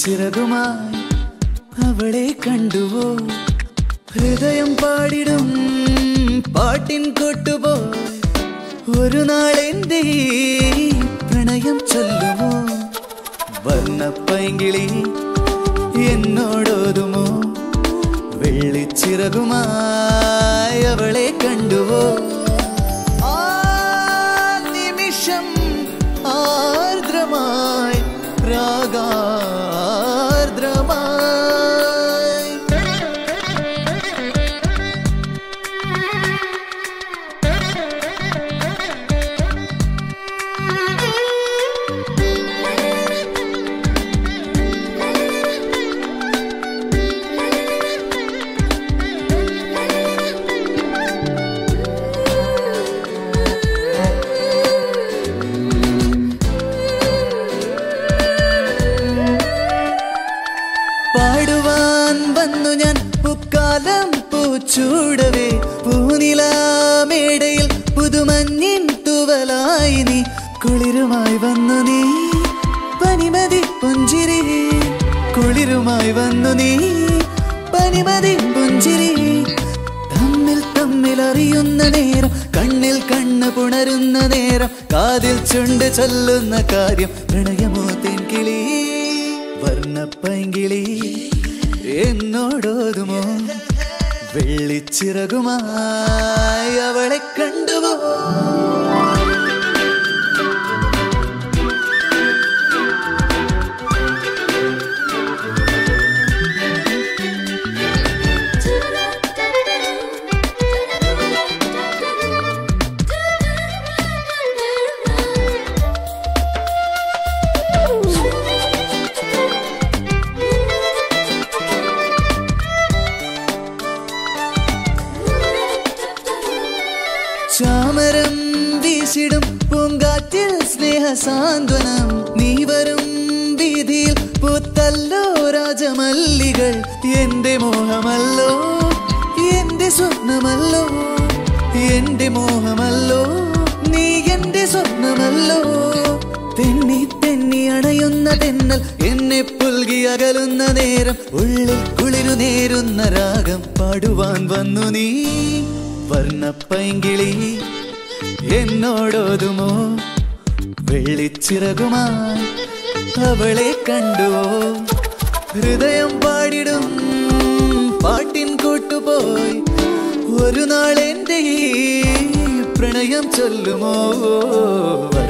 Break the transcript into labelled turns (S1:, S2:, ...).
S1: വെള്ളിച്ചിറകുമായി അവളെ കണ്ടുവോ ഹൃദയം പാടിടും പാട്ടിൻ കൊട്ടുപോയി ഒരു നാളെന്റെ പ്രണയം ചൊല്ലുമോ വർണ്ണപ്പൈങ്കിളി എന്നോടോതുമോ വെള്ളിച്ചിറകുമായി അവളെ കണ്ടുവോ ആ നിമിഷം ആർദ്രമായി രാഗാർദ്രമായി വന്നു ഞാൻ പൂക്കാലം പൂച്ചൂടവേ പൂനിലാമേടയിൽ പുതുമഞ്ഞിൻ തൂവലായി നീ കുളിരുമായി വന്നു നീ പനിമതി പുഞ്ചിരി കുളിരുമായി വന്നു നീ പനിമതി പുഞ്ചിരി തമ്മിൽ തമ്മിൽ അറിയുന്ന നേരം കണ്ണിൽ കണ്ണ് പുണരുന്ന നേരം കാതിൽ ചുണ്ട് ചൊല്ലുന്ന കാര്യം പ്രണയമോ തെൻകിളി വർണ്ണപ്പൈങ്കിളി എന്നോടോതുമോ വെള്ളിച്ചിറകുമായി അവളെ കണ്ടുവോ ചാമരം വീശിടും പൂങ്കാറ്റിൽ സ്നേഹസാന്ത്വനം നീ വരും വീതിയിൽ പൂത്തല്ലോ രാജമല്ലികൾ എന്റെ മോഹമല്ലോ എന്റെ സ്വപ്നമല്ലോ എന്റെ മോഹമല്ലോ നീ എന്റെ സ്വപ്നമല്ലോ തെന്നി തെന്നി അണയുന്ന തെന്നൽ എന്നെ പുൽകി അകലുന്ന നേരം ഉള്ളിൽ കുളിരു നേരുന്ന രാഗം പാടുവാൻ വന്നു നീ വർണ്ണപ്പൈങ്കിളി എന്നോടോതുമോ വെള്ളിച്ചിറകുമായി അവളെ കണ്ടുവോ ഹൃദയം പാടിടും പാട്ടിൻ കൂട്ടുപോയി ഒരു നാളെന്റെ പ്രണയം ചൊല്ലുമോ